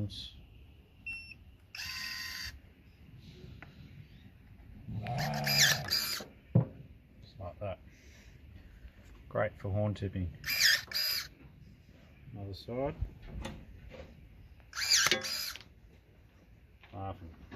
horns. Just like that. Great for horn tipping. Other side. Laughing.